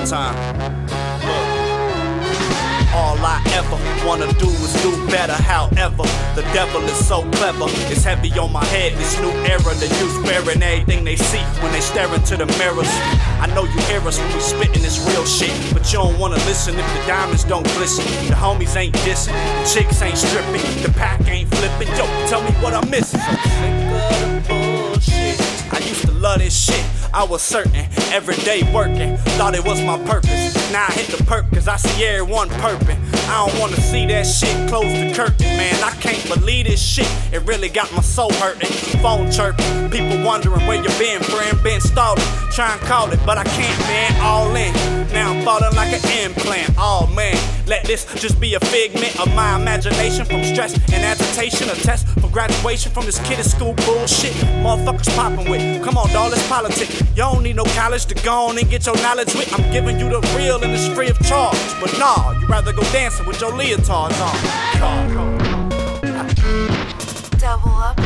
time. All I ever wanna do is do better. However, the devil is so clever. It's heavy on my head, this new era. The youth bearing everything they see when they stare into the mirrors. I know you hear us when we spittin' this real shit, but you don't wanna listen if the diamonds don't glisten. The homies ain't dissing, the chicks ain't stripping, the pack ain't flipping. Yo, tell me what I'm missing. So sick of the bullshit. I used to love this shit. I was certain, every day working, thought it was my purpose. Now I hit the perk cause I see everyone perping. I don't wanna see that shit, close the curtain, man. I can't believe this shit, it really got my soul hurting. Phone chirping, people wondering where you been, friend. Been stalling, try and call it, but I can't, man. All in, now I'm falling like an implant. Oh man, let this just be a figment of my imagination. From stress and agitation, a test for graduation from this kid at school bullshit. Motherfuckers popping with, come on dawg, let's politic. You don't need no college to go on and get your knowledge with. I'm giving you the real and it's free of charge. But nah, you rather go dancing with your leotards on. Double up.